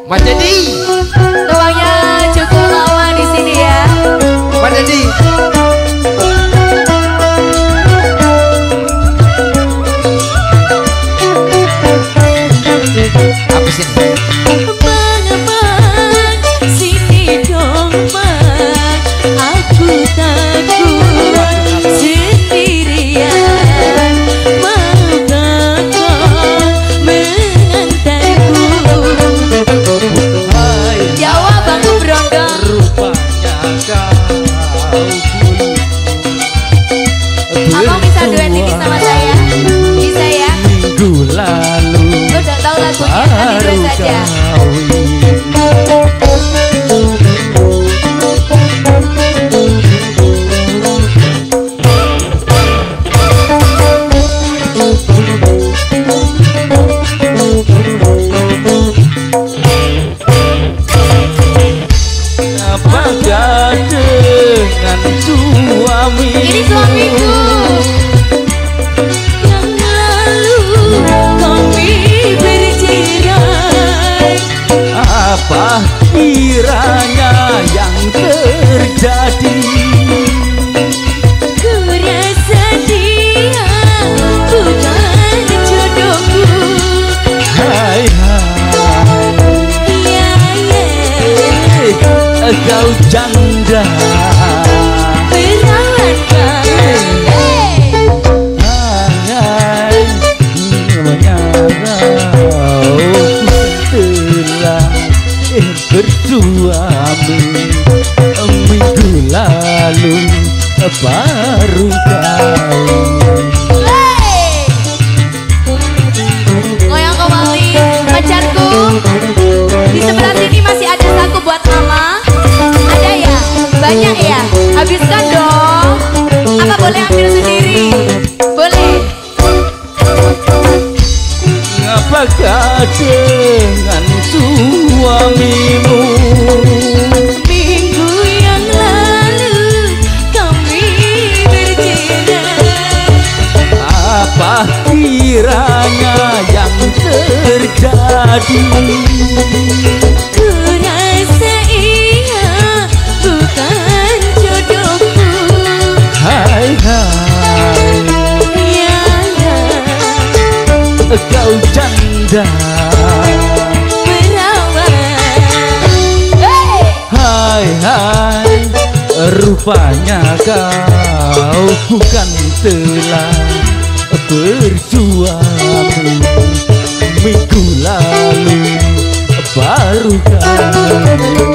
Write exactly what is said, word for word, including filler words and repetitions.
Mas Dedi. Ruangnya cukup lama di sini ya. Mas Dedi. Apa sih? Bang, bang, sini dong bang. Aku takut sendirian. Maukah kau mengantarku? Jawab Bang Brondong. Rupanya kau Abang bisa duet ini sama saya? Bisa ya? minggu lalu. Udah tahu lagunya, nanti duet saja. Apakah dengan suami? Ini suamiku. Yang lalu kami bercerai. Apa kiranya yang terjadi? Ku rasa dia bukan jodohku. Hai hai, Ya ya, kau janda. perawan bang. Hey. Hai, namanya kau telah bersuami minggu lalu baru kawin. Hey. Goyang kembali pacarku. Di sebelah sini masih ada saku buat mama. Ada ya? Banyak ya? Habiskan dong. Apa boleh ambil sendiri? Boleh. Apakah dengan suamimu? Minggu yang lalu kami bercerai. Apa kiranya yang terjadi? Ku rasa ia bukan jodohku. Hai hai, Ya ya, kau janda. perawan. Hey. Hai hai, rupanya kau bukan telah bersuami minggu lalu baru kau